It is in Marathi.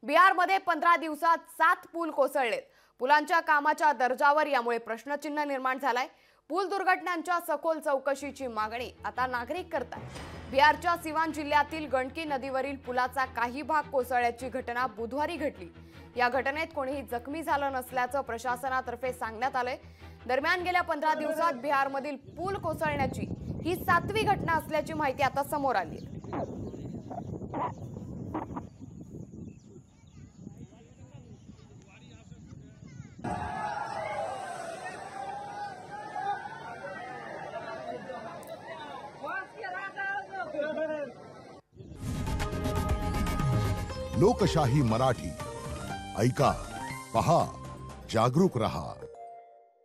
बिहारमध्ये 15 दिवसात 7 पूल कोसळलेत। पुलांच्या कामाच्या दर्जावर यामुळे प्रश्नचिन्ह निर्माण झालाय। पूल दुर्घटनांच्या सखोल चौकशीची मागणी आता नागरिक करतात। बिहारच्या सिवान जिल्ह्यातील गंडकी नदीवरील पुलाचा काही भाग कोसळल्याची घटना बुधवारी घडली। या घटनेत कोणीही जखमी झालं नसल्याचं प्रशासनातर्फे सांगण्यात आलंय। दरम्यान गेल्या 15 दिवसात बिहारमधील पूल कोसळण्याची ही 7वी घटना असल्याची माहिती आता समोर आली आहे। लोकशाही मराठी ऐका, पहा, जागरूक रहा।